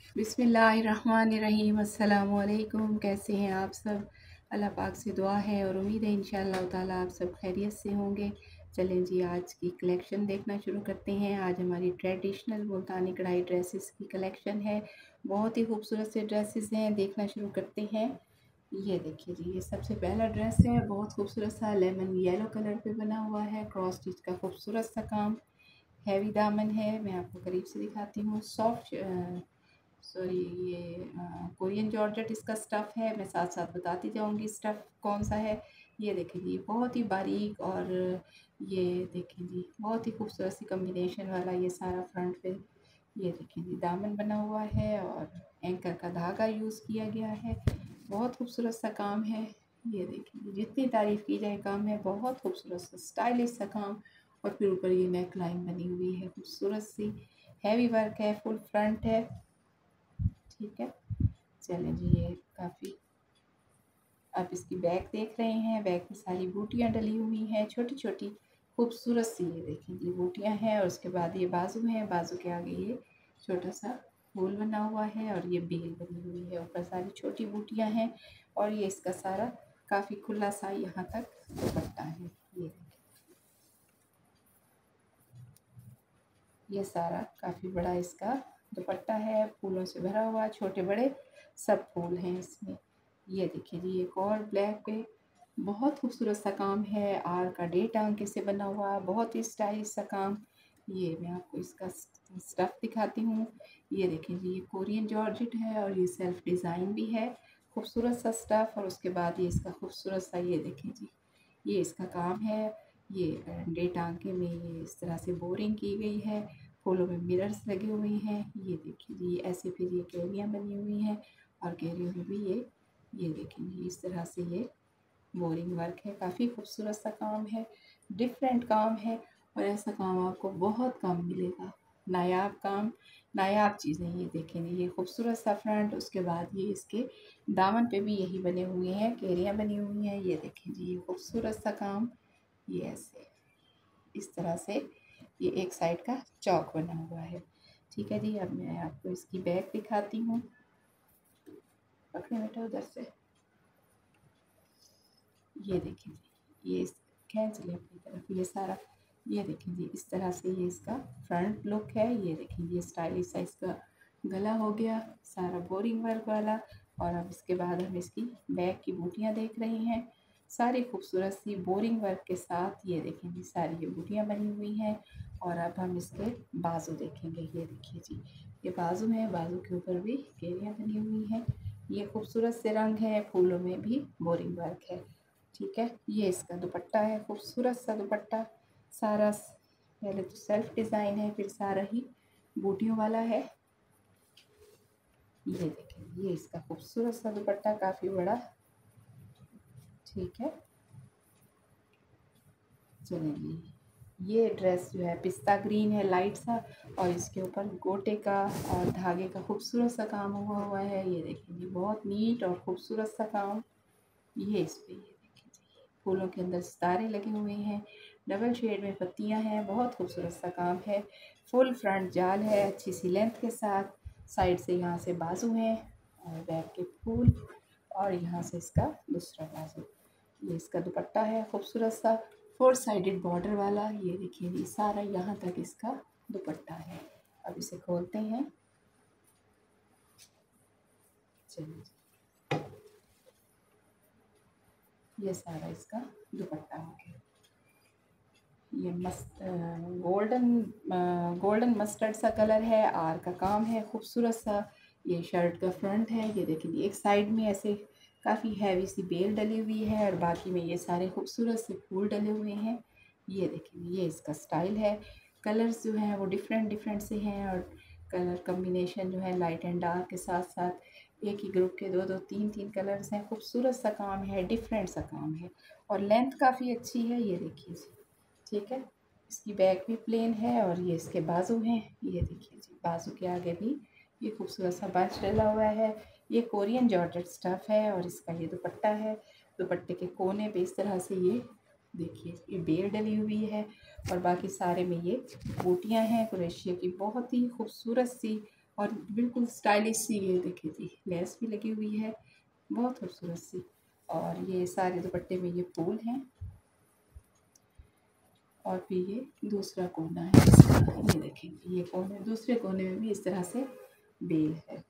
बिस्मिल्लाहिर्रहमानिर्रहीम। अस्सलाम वालेकुम। कैसे हैं आप सब? अल्लाह पाक से दुआ है और उम्मीद है इंशाअल्लाह ताला आप सब खैरियत से होंगे। चलें जी, आज की कलेक्शन देखना शुरू करते हैं। आज हमारी ट्रेडिशनल मुल्तानी कढ़ाई ड्रेसेस की कलेक्शन है। बहुत ही खूबसूरत से ड्रेसेस हैं, देखना शुरू करते हैं। ये देखिए जी, ये सबसे पहला ड्रेस है, बहुत खूबसूरत सा लेमन येलो कलर पे बना हुआ है। क्रॉस स्टिच का खूबसूरत सा काम, हैवी दामन है। मैं आपको करीब से दिखाती हूँ। सॉरी, ये कोरियन जॉर्जेट इसका स्टफ़ है। मैं साथ साथ बताती जाऊंगी स्टफ़ कौन सा है। ये देखें जी, बहुत ही बारीक, और ये देखें जी, बहुत ही खूबसूरत सी कॉम्बिनेशन वाला ये सारा फ्रंट पे, ये देखें जी, दामन बना हुआ है और एंकर का धागा यूज़ किया गया है। बहुत खूबसूरत सा काम है। ये देखें जी, जितनी तारीफ़ की जाए काम है। बहुत खूबसूरत सा स्टाइलिश सा काम, और फिर ऊपर ये नेक लाइन बनी हुई है खूबसूरत सी। हैवी वर्क है, फुल फ्रंट है। ठीक है, चलें जी, ये काफ़ी। आप इसकी बैक देख रहे हैं, बैक में सारी बूटियाँ डली हुई हैं, छोटी छोटी खूबसूरत सी। ये देखें जी, बूटियाँ हैं, और उसके बाद ये बाजू हैं। बाजू के आगे ये छोटा सा फूल बना हुआ है, और ये बेल बनी हुई है। ऊपर सारी छोटी बूटियाँ हैं, और ये इसका सारा काफ़ी खुला सा यहाँ तक दुपट्टा है। ये सारा काफ़ी बड़ा इसका दुपट्टा है, फूलों से भरा हुआ, छोटे बड़े सब फूल हैं इसमें। ये देखिए जी, एक और ब्लैक पे बहुत खूबसूरत सा काम है। आर का डे टांके से बना हुआ, बहुत ही स्टाइलिश सा काम। ये मैं आपको इसका स्टफ़ दिखाती हूँ। ये देखिए जी, ये कोरियन जॉर्जेट है, और ये सेल्फ डिज़ाइन भी है। खूबसूरत सा स्टफ़, और उसके बाद ये इसका खूबसूरत सा, ये देखें जी, ये इसका काम है। ये डे टांके में ये इस तरह से बोरिंग की गई है। फूलों में मिरर्स लगे हुए हैं। ये देखिए जी, ऐसे फिर ये केरियाँ बनी हुई हैं, और केरियों में भी ये देखें जी, इस तरह से ये बोरिंग वर्क है। काफ़ी खूबसूरत सा काम है, डिफरेंट काम है, और ऐसा काम आपको बहुत कम मिलेगा। नायाब काम, नायाब चीज़ें। ये देखें जी, ये खूबसूरत सा फ्रंट, उसके बाद ये इसके दामन पे भी यही बने हुए हैं, केरियाँ बनी हुई हैं। ये देखें जी, ये खूबसूरत सा काम। ये ऐसे इस तरह से ये एक साइड का चौक बना हुआ है। ठीक है जी, अब मैं आपको इसकी बैक दिखाती हूँ। पकड़े बेटा उधर से। ये देखिए जी, ये खींच ले अपनी तरफ, ये सारा। ये देखें जी, इस तरह से ये इसका फ्रंट लुक है। ये देखें, ये स्टाइलिश सा इसका गला हो गया, सारा बोरिंग वर्क वाला। और अब इसके बाद हम इसकी बैक की बूटियाँ देख रहे हैं, सारी खूबसूरत सी बोरिंग वर्क के साथ। ये देखें जी, सारी ये बूटियाँ बनी हुई हैं। और अब हम इसके बाजू देखेंगे। ये देखिए जी, ये बाजू है, बाजू के ऊपर भी घेरियाँ बनी हुई हैं। ये खूबसूरत से रंग है, फूलों में भी बोरिंग वर्क है। ठीक है, ये इसका दुपट्टा है, खूबसूरत सा दुपट्टा। सारा पहले तो सेल्फ डिज़ाइन है, फिर सारा ही बूटियों वाला है। ये देखें, ये इसका खूबसूरत सा दुपट्टा, काफ़ी बड़ा। ठीक है, चलिए, ये ड्रेस जो है पिस्ता ग्रीन है, लाइट सा, और इसके ऊपर गोटे का और धागे का खूबसूरत सा काम हुआ है। ये देखिए जी, बहुत नीट और खूबसूरत सा काम। ये इस पे, ये देखिए जी, फूलों के अंदर सितारे लगे हुए हैं, डबल शेड में पत्तियां हैं। बहुत खूबसूरत सा काम है। फुल फ्रंट जाल है, अच्छी सी लेंथ के साथ। साइड से यहाँ से बाजू हैं, और बैक के फूल, और यहाँ से इसका दूसरा बाजू। ये इसका दुपट्टा है, खूबसूरत सा फोर साइडेड बॉर्डर वाला। ये देखिए जी, सारा यहाँ तक इसका दुपट्टा है। अब इसे खोलते हैं। चलिए, ये सारा इसका दुपट्टा हो गया। ये गोल्डन मस्टर्ड सा कलर है, आर का काम है खूबसूरत सा। ये शर्ट का फ्रंट है। ये देखिए, एक साइड में ऐसे काफ़ी हैवी सी बेल डली हुई है, और बाकी में ये सारे खूबसूरत से फूल डले हुए हैं। ये देखिए, ये इसका स्टाइल है। कलर्स जो हैं वो डिफरेंट डिफरेंट से हैं, और कलर कम्बिनेशन जो है लाइट एंड डार्क के साथ साथ एक ही ग्रुप के दो दो तीन तीन कलर्स हैं। खूबसूरत सा काम है, डिफरेंट सा काम है, और लेंथ काफ़ी अच्छी है। ये देखिए जी, ठीक है, इसकी बैक भी प्लेन है, और ये इसके बाजू हैं। ये देखिए जी, बाजू के आगे भी ये खूबसूरत सा बंच डला हुआ है। ये कोरियन जॉर्जेट स्टफ है, और इसका ये दुपट्टा है। दुपट्टे के कोने पे इस तरह से ये देखिए, ये बेल डली हुई है, और बाकी सारे में ये बूटियां हैं क्रोशिया की, बहुत ही खूबसूरत सी और बिल्कुल स्टाइलिश सी, ये देखिए जी लेस भी लगी हुई है बहुत खूबसूरत सी। और ये सारे दुपट्टे में ये फूल हैं और फिर ये दूसरा कोना है इसका, ये देखेंगे ये कोने, दूसरे कोने में भी इस तरह से बेल है।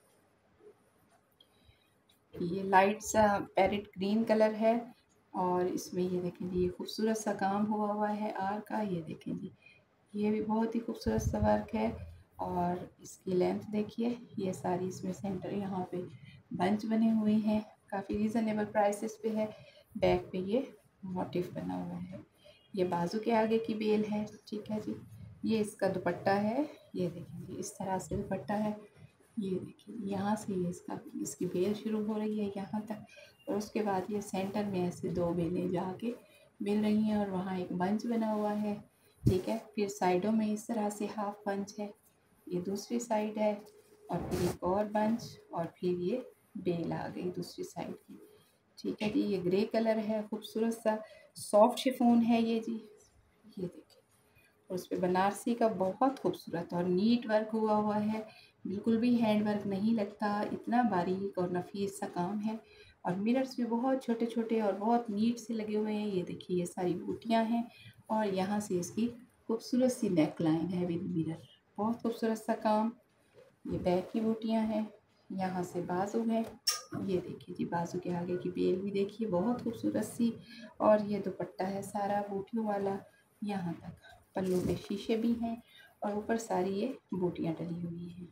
ये लाइट सा पैरेट ग्रीन कलर है और इसमें ये देखें जी ये खूबसूरत सा काम हुआ है आर का, ये देखें जी ये भी बहुत ही खूबसूरत सा वर्क है। और इसकी लेंथ देखिए, ये सारी इसमें सेंटर यहाँ पे बंच बने हुए हैं, काफ़ी रीज़नेबल प्राइसेस पे है। बैक पे ये मोटिफ बना हुआ है, ये बाजू के आगे की बेल है, ठीक है जी। ये इसका दुपट्टा है, ये देखिए इस तरह से दुपट्टा है, ये देखिए यहाँ से ये इसकी बेल शुरू हो रही है यहाँ तक, और उसके बाद ये सेंटर में ऐसे दो बेलें जाके मिल रही हैं और वहाँ एक बंच बना हुआ है, ठीक है। फिर साइडों में इस तरह से हाफ बंच है, ये दूसरी साइड है, और फिर एक और बंच, और फिर ये बेल आ गई दूसरी साइड की, ठीक है जी। ये ग्रे कलर है, खूबसूरत सा सॉफ्ट शिफॉन है ये जी, ये देखिए। और उस पर बनारसी का बहुत खूबसूरत और नीट वर्क हुआ है, बिल्कुल भी हैंड वर्क नहीं लगता, इतना बारीक और नफीस सा काम है। और मिरर्स भी बहुत छोटे छोटे और बहुत नीट से लगे हुए हैं, ये देखिए ये सारी बूटियाँ हैं और यहाँ से इसकी खूबसूरत सी नेक लाइन है विद मिरर, बहुत खूबसूरत सा काम। ये बैक की बूटियाँ हैं, यहाँ से बाजू है, ये देखिए जी बाजू के आगे की बेल भी देखिए बहुत खूबसूरत सी। और ये दुपट्टा है सारा बूटियों वाला, यहाँ तक पल्लू पे शीशे भी हैं और ऊपर सारी ये बूटियाँ डली हुई हैं,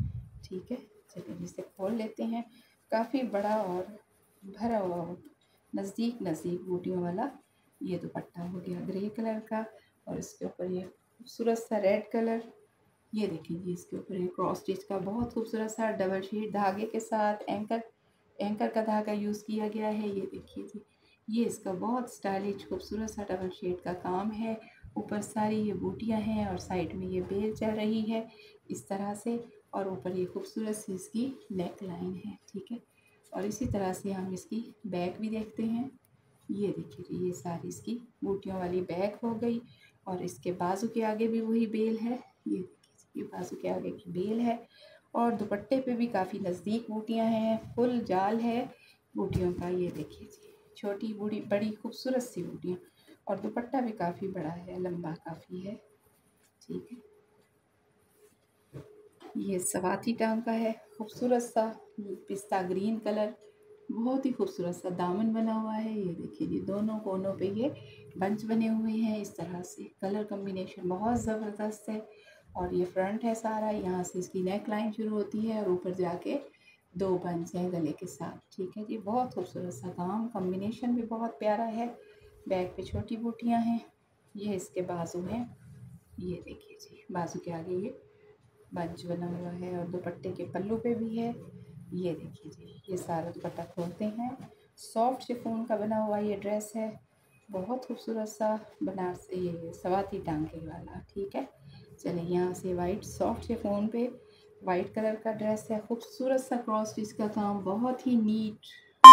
ठीक है। चलिए इसे खोल लेते हैं, काफ़ी बड़ा और भरा हुआ नज़दीक नज़दीक बूटियों वाला ये दुपट्टा हो गया ग्रे कलर का। और इसके ऊपर ये खूबसूरत सा रेड कलर, ये देखिए जी इसके ऊपर एक क्रॉस स्टिच का बहुत खूबसूरत सा डबल शीट धागे के साथ एंकर का धागा यूज़ किया गया है, ये देखिए जी ये इसका बहुत स्टाइलिश खूबसूरत सा डबल शीट का काम है। ऊपर सारी ये बूटियां हैं और साइड में ये बेल चल रही है इस तरह से, और ऊपर ये खूबसूरत सी इसकी नेक लाइन है, ठीक है। और इसी तरह से हम इसकी बैक भी देखते हैं, ये देखिए जी ये सारी इसकी बूटियों वाली बैक हो गई। और इसके बाजू के आगे भी वही बेल है, ये देखिए ये बाजू के आगे की बेल है। और दुपट्टे पे भी काफ़ी नज़दीक बूटियां हैं, फुल जाल है बूटियों का, ये देखिए जी छोटी बूढ़ी बड़ी खूबसूरत सी बूटियाँ। और दुपट्टा भी काफ़ी बड़ा है, लंबा काफ़ी है, ठीक है। ये सवाती टांग का है, खूबसूरत सा पिस्ता ग्रीन कलर, बहुत ही खूबसूरत सा दामन बना हुआ है, ये देखिए जी दोनों कोनों पे ये बंच बने हुए हैं इस तरह से, कलर कम्बिनेशन बहुत ज़बरदस्त है। और ये फ्रंट है सारा, यहाँ से इसकी नेक लाइन शुरू होती है और ऊपर जाके दो बंच हैं गले के साथ, ठीक है जी। बहुत खूबसूरत सा काम, कम्बिनेशन भी बहुत प्यारा है। बैक पे छोटी बूटियाँ हैं, ये इसके बाजू हैं, ये देखिए जी बाजू के आगे ये बंच बना हुआ है और दुपट्टे के पल्लू पे भी है, ये देखिए जी ये सारा दुपट्टा खोलते हैं। सॉफ्ट शिफॉन का बना हुआ ये ड्रेस है, बहुत खूबसूरत सा बनारसी ये सवाती टांके वाला, ठीक है। चलिए यहाँ से वाइट सॉफ्ट शिफॉन पे वाइट कलर का ड्रेस है, खूबसूरत सा क्रॉस स्टिच का काम, बहुत ही नीट,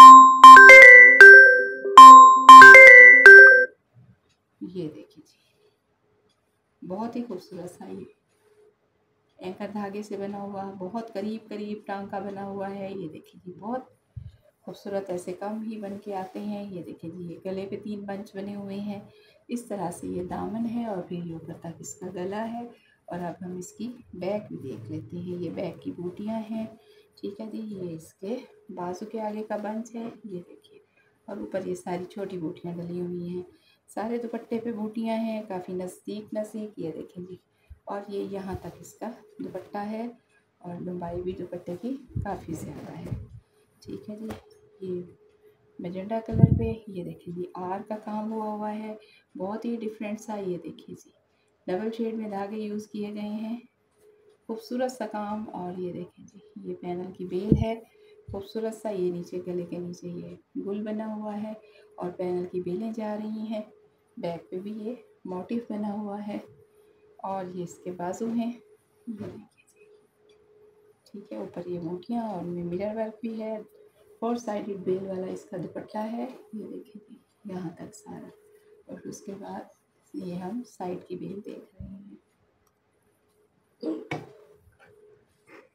ये देखिए जी बहुत ही खूबसूरत सा ये एंकर धागे से बना हुआ, बहुत करीब करीब टांका बना हुआ है, ये देखिए जी बहुत खूबसूरत ऐसे काम ही बन के आते हैं। ये देखिए जी ये गले पे 3 बंच बने हुए हैं, इस तरह से ये दामन है और फिर ये ऊपर तक इसका गला है। और अब हम इसकी बैक भी देख लेते हैं, ये बैक की बूटियां हैं, ठीक है जी। ये इसके बाजू के आगे का बंच है, ये देखिए, और ऊपर ये सारी छोटी बूटियां डली हुई हैं, सारे दुपट्टे पे बूटियां हैं काफ़ी नज़दीक नज़दीक, ये देखें जी। और ये यहाँ तक इसका दुपट्टा है और लंबाई भी दुपट्टे की काफ़ी ज़्यादा है, ठीक है जी। ये मैजेंटा कलर पे ये देखिए जी आर का काम हुआ है, बहुत ही डिफरेंट सा, ये देखिए जी डबल शेड में धागे यूज़ किए गए हैं, खूबसूरत सा काम। और ये देखें जी ये पैनल की बेल है, खूबसूरत सा, ये नीचे गले के नीचे ये गुल बना हुआ है और पैनल की बेलें जा रही हैं। बैक पे भी ये मोटिफ बना हुआ है और ये इसके बाजू हैं, ये देखिए जी, ठीक है। ऊपर ये मोटियाँ और उनमें मिरर वर्क भी है, 4 साइडेड बेल वाला इसका दुपट्टा है, ये देखिए जी यहाँ तक सारा। और उसके बाद ये हम साइड की बेल देख रहे हैं,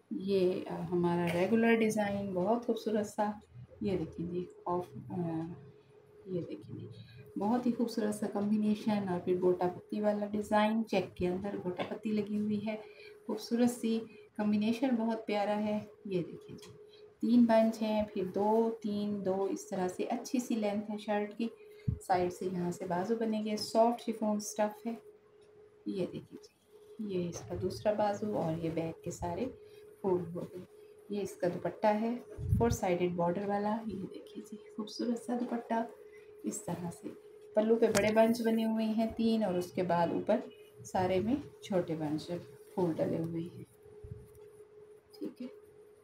ये हमारा रेगुलर डिज़ाइन बहुत खूबसूरत सा, ये देखिए जी ये देखिए जी बहुत ही खूबसूरत सा कॉम्बिनेशन। और फिर गोटा पत्ती वाला डिज़ाइन, चेक के अंदर गोटा पत्ती लगी हुई है, खूबसूरत सी कॉम्बिनेशन, बहुत प्यारा है। ये देखिए जी 3 बंच हैं, फिर 2 3 2 इस तरह से अच्छी सी लेंथ है शर्ट की। साइड से यहाँ से बाजू बनेंगे, सॉफ्ट शिफॉन स्टफ़ है। ये देखिए जी ये इसका दूसरा बाजू, और ये बैक के सारे फोल्ड हो गए। ये इसका दुपट्टा है 4 साइडेड बॉर्डर वाला। ये देखिए जी खूबसूरत सा दुपट्टा इस तरह से। पल्लू पे बड़े बंच बने हुए हैं 3, और उसके बाद ऊपर सारे में छोटे बंच फूल डले हुए हैं। ठीक है,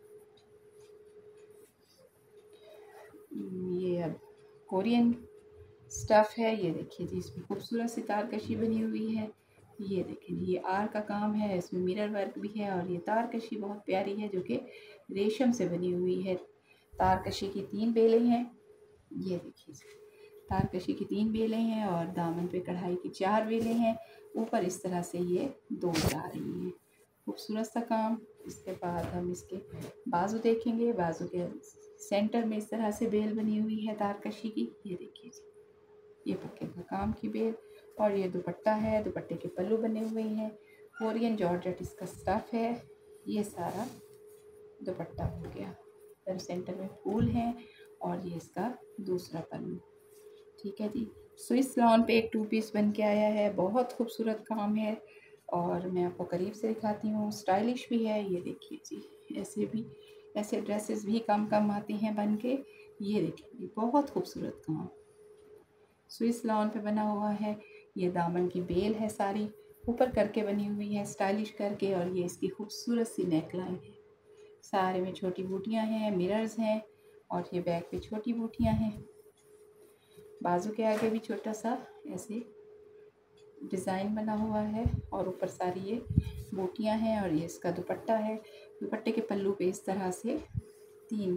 ये अब कोरियन स्टफ़ है। ये देखिए जी इसमें खूबसूरत सी तारकशी बनी हुई है। ये देखिए जी ये आर का काम है, इसमें मिरर वर्क भी है, और ये तारकशी बहुत प्यारी है जो कि रेशम से बनी हुई है। तारकशी की 3 बेलें हैं। ये देखिए जी तारकशी की 3 बेलें हैं, और दामन पे कढ़ाई की 4 बेलें हैं। ऊपर इस तरह से ये 2 जा रही हैं, खूबसूरत सा काम। इसके बाद हम इसके बाजू देखेंगे। बाजू के सेंटर में इस तरह से बेल बनी हुई है तारकशी की। ये देखिए जी ये पक्के का काम की बेल, और ये दुपट्टा है, दुपट्टे के पल्लू बने हुए हैं। कोरियन जॉर्जेट इसका स्टफ़ है। ये सारा दुपट्टा हो गया, फिर सेंटर में फूल हैं, और ये इसका दूसरा पल्लू। ठीक है जी, स्विस लॉन पे एक 2 पीस बन के आया है, बहुत खूबसूरत काम है, और मैं आपको करीब से दिखाती हूँ। स्टाइलिश भी है। ये देखिए जी ऐसे ड्रेसेस भी कम कम आती हैं बन के। ये देखिए बहुत खूबसूरत काम स्विस लॉन पे बना हुआ है। ये दामन की बेल है सारी ऊपर करके बनी हुई है स्टाइलिश करके, और ये इसकी खूबसूरत सी नेकलाइन है। सारे में छोटी बूटियां हैं, मिरर्स हैं, और ये बैक पे छोटी बूटियां हैं। बाजू के आगे भी छोटा सा ऐसे डिज़ाइन बना हुआ है, और ऊपर सारी ये बूटियां हैं, और ये इसका दुपट्टा है। दुपट्टे के पल्लू पे इस तरह से 3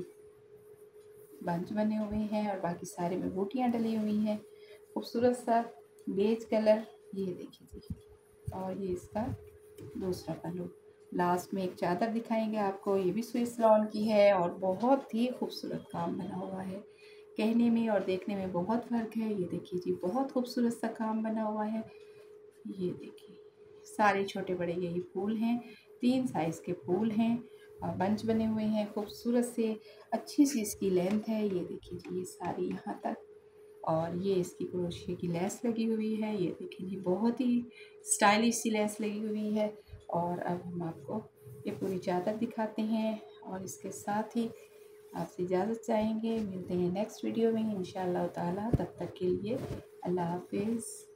बंच बने हुए हैं, और बाकी सारे में बूटियां डली हुई हैं। खूबसूरत सा बेज कलर। ये देखिए जी, और ये इसका दूसरा पल्लू। लास्ट में एक चादर दिखाएंगे आपको, ये भी स्विस लॉन की है, और बहुत ही खूबसूरत काम बना हुआ है। कहने में और देखने में बहुत फ़र्क है। ये देखिए जी बहुत खूबसूरत सा काम बना हुआ है। ये देखिए सारे छोटे बड़े यही फूल हैं, 3 साइज़ के फूल हैं, और बंच बने हुए हैं खूबसूरत से। अच्छी सी इसकी लेंथ है। ये देखिए जी ये सारी यहाँ तक, और ये इसकी क्रोशिया की लेस लगी हुई है। ये देखिए जी बहुत ही स्टाइलिश सी लेस लगी हुई है। और अब हम आपको ये पूरी चादर दिखाते हैं, और इसके साथ ही आपसे इजाज़त चाहेंगे। मिलते हैं नेक्स्ट वीडियो में इंशाअल्लाह ताला। तब तक के लिए अल्लाह हाफिज़।